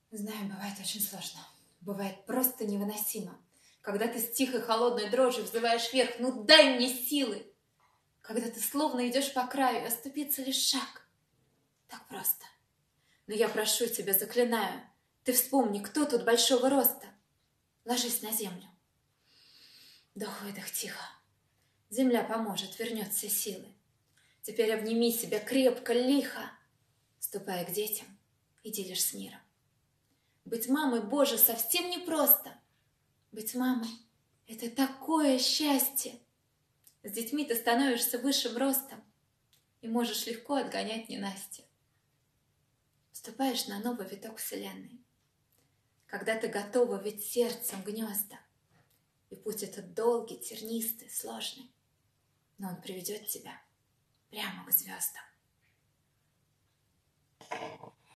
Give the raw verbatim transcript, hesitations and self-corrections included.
Знаю, бывает очень сложно. Бывает просто невыносимо. Когда ты с тихой холодной дрожью взываешь вверх, ну дай мне силы. Когда ты словно идешь по краю, оступиться лишь шаг. Так просто. Но я прошу тебя, заклинаю, ты вспомни, кто тут большого роста. Ложись на землю. Вдох-выдох тихо. Земля поможет, вернет все силы. Теперь обними себя крепко, лихо. Ступай к детям, иди лишь с миром. Быть мамой, Боже, совсем непросто. Быть мамой — это такое счастье. С детьми ты становишься высшим ростом и можешь легко отгонять ненастье. Вступаешь на новый виток вселенной, когда ты готова ведь сердцем гнезда. И путь этот долгий, тернистый, сложный, но он приведет тебя прямо к звездам.